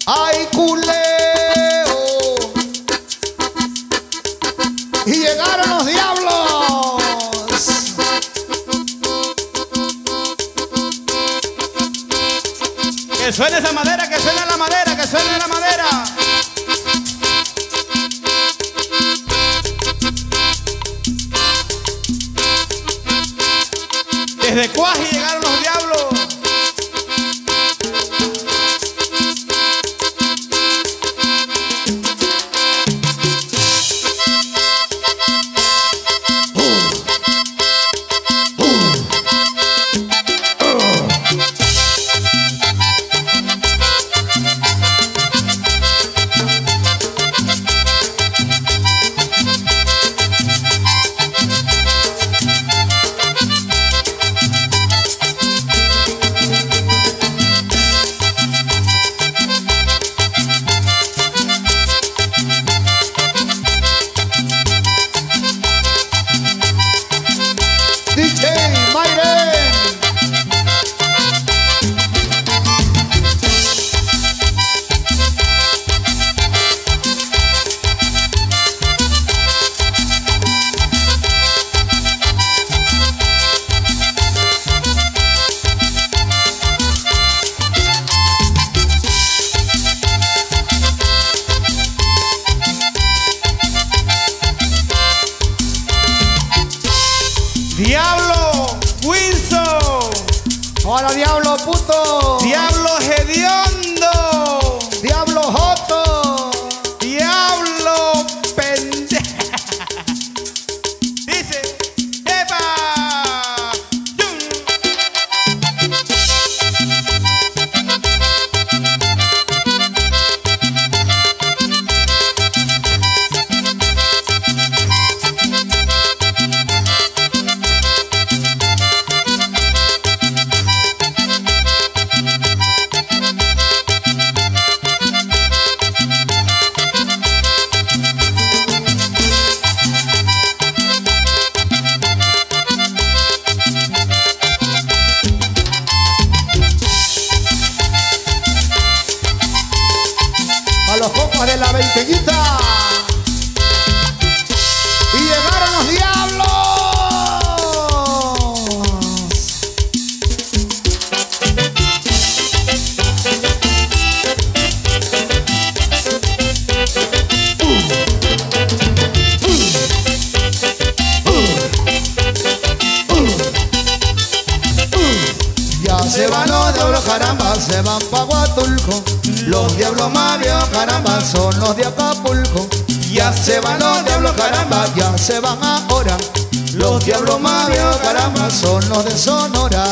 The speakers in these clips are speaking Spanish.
Ay, culeo. Y llegaron los diablos. Que suene esa madera, que suene la madera, que suene la madera. Desde Cuaji llegaron los diablos. Diablo Wilson. Hola, diablo puto. Diablo hediondo. Diablo joto. Diablo pendejo. Dice, ¡epa! A los compas de la veinteñita. Y llegaron los diablos. Ya se van los diablos, caramba, se van pa' Huatulco. Los diablos mabios, caramba, son los de Acapulco. Ya se van los diablos, caramba, ya se van ahora. Los diablos mabios, caramba, son los de Sonora.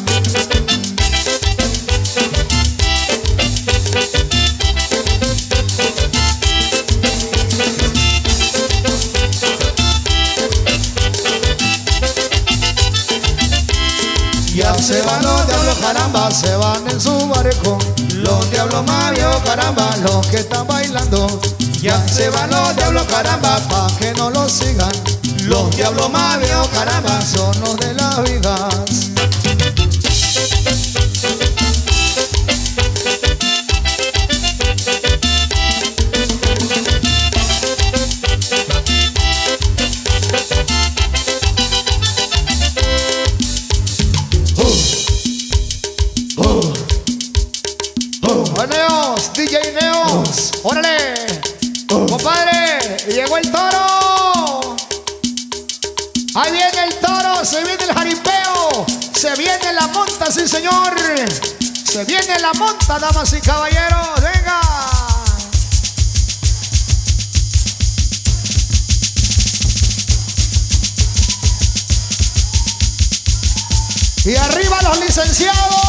Ya se van los diablos, caramba, se van en su barco. Los diablos mabios, caramba, los que están bailando. Ya se van los diablos, caramba, pa' que no los sigan. Los diablos mabios, caramba, son los de las vidas. Neos, DJ Neos, órale, compadre, llegó el toro. Ahí viene el toro, se viene el jaripeo, se viene la monta, sí señor. Se viene la monta, damas y caballeros, venga. Y arriba los licenciados.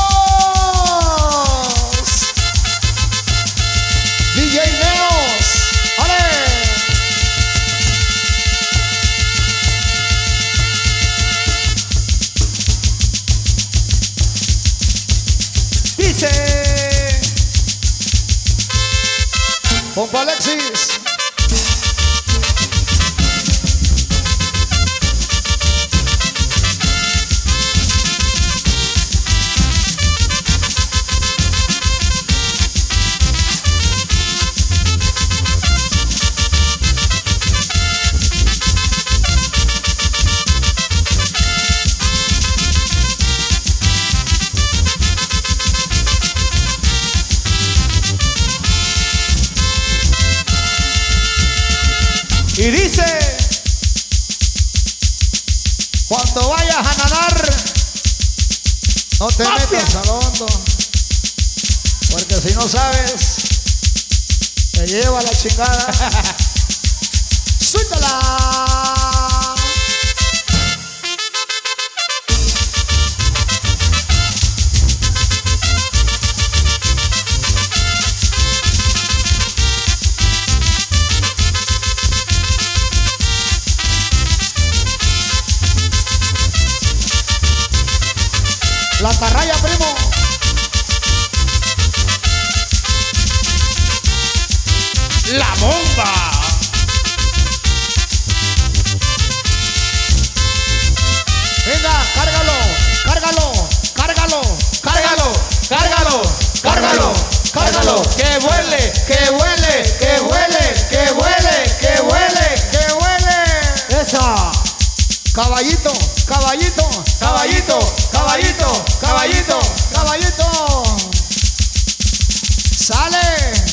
DJ Neos, ¡ale! dice. Compa Alexis. No te metas al hondo, porque si no sabes, te lleva la chingada. ¡Suéltala! La atarraya, primo. La bomba. Venga, cárgalo, cárgalo, cárgalo, cárgalo, cárgalo, cárgalo, cárgalo. Que huele, Que huele, que huele, que huele, que huele, que huele. Esa. Caballito, caballito, caballito, caballito, caballito, caballito. Sale.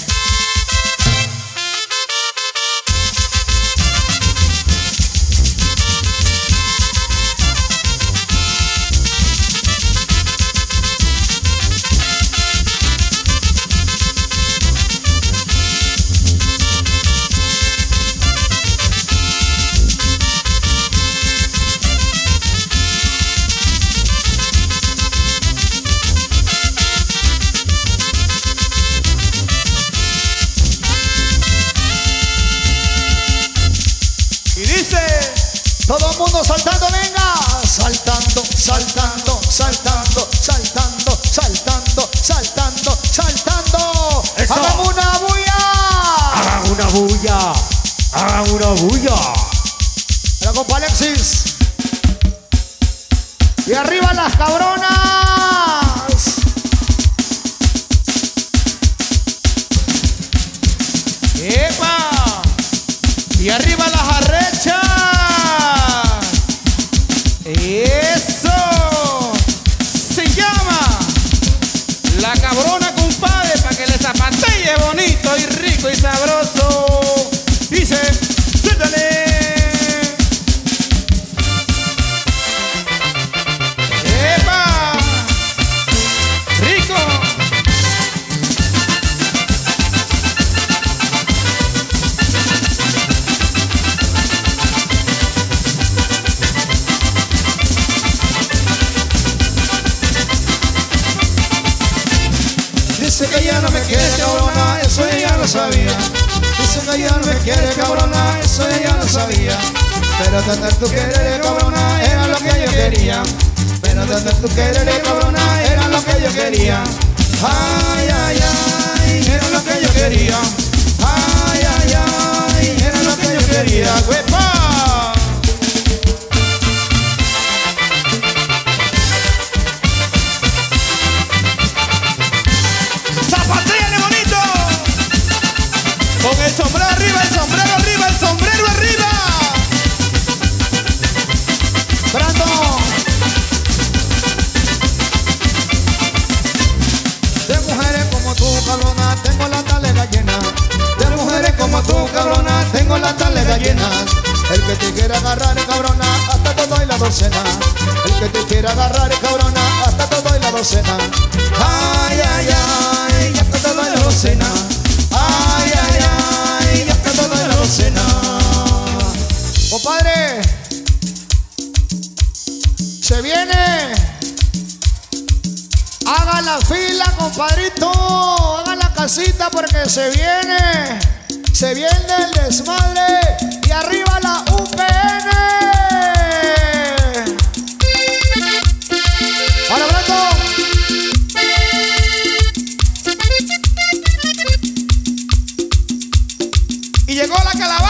Todo el mundo saltando, venga. Saltando, saltando, saltando, saltando, saltando, saltando, saltando. Eso. ¡Hagan una bulla! hagan una bulla. Hagan una bulla. La compa Alexis. Y arriba las cabronas. ¡Epa! Y arriba las arrechas. ¡Eso! Se llama La Cabrona, compadre, para que le zapatee bonito y rico y sabroso. Dice, suéltale. ¡Epa! ¡Rico! Dice que ya no me quiere, cabrona, eso ella lo sabía. Dice que ya no me quiere, cabrona, eso ella lo sabía. Pero tener tu querer, cabrona, era lo que yo quería. Pero tener tu querer, cabrona, era lo que yo quería. Ay, ay, ay, era lo que yo quería. Ay, ay, ay, era lo que yo quería. ¡Epa! ¡Zapatéale bonito! Con el sombrero arriba, el sombrero arriba, el sombrero arriba. Brando. De mujeres como tú, cabrona, tengo la talega llena. De mujeres como tú, cabrona, tengo la talega llena. El que te quiera agarrar, cabrona, hasta te doy la docena. El que te quiera agarrar, cabrona, hasta te doy la docena. Ay, ay, ay, hasta te doy la docena. Ay, ay, ay, hasta te doy la docena. Compadre, se viene. Haga la fila, compadrito. Haga la casita porque se viene. Se viene el desmadre. Y arriba la UPN. ¡Hola, Brando! Y llegó la calabaza.